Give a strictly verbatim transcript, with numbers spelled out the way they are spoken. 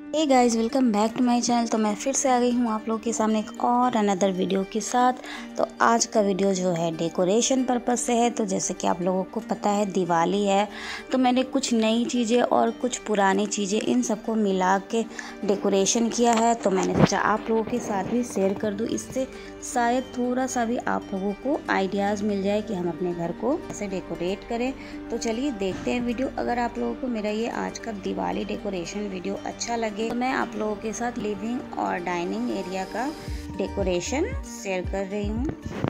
Hey guys, welcome back to my channel. तो मैं फिर से आ गई हूँ आप लोगों के सामने एक और अनदर वीडियो के साथ। तो आज का वीडियो जो है डेकोरेशन पर्पस से है। तो जैसे कि आप लोगों को पता है दिवाली है, तो मैंने कुछ नई चीज़ें और कुछ पुरानी चीज़ें इन सबको मिला के डेकोरेशन किया है। तो मैंने सोचा आप लोगों के साथ भी शेयर कर दूँ, इससे शायद थोड़ा सा भी आप लोगों को आइडियाज़ मिल जाए कि हम अपने घर को कैसे डेकोरेट करें। तो चलिए देखते हैं वीडियो। अगर आप लोगों को मेरा ये आज का दिवाली डेकोरेशन वीडियो अच्छा लगे तो मैं आप लोगों के साथ लिविंग और डाइनिंग एरिया का डेकोरेशन शेयर कर रही हूँ।